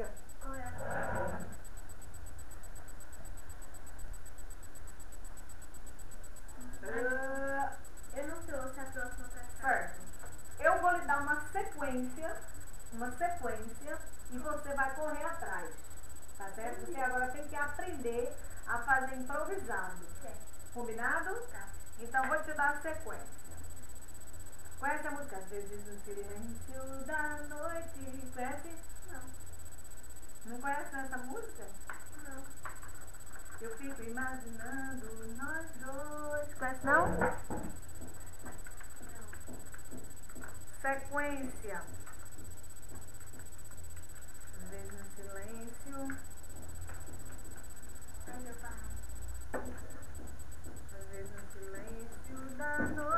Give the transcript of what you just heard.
música? Qual é? Eu não sei se a próxima tá Certo. Eu vou lhe dar uma sequência, e você vai correr atrás, tá certo? Você agora tem que aprender a fazer improvisado. Combinado? Tá. Então vou te dar a sequência. Conhece a música? Às vezes no silêncio da noite. Conhece? Não. Não conhece essa música? Não. Eu fico imaginando nós dois. Conhece não? Não. Sequência. Às vezes no silêncio. Ai, meu pai. Às vezes no silêncio da noite.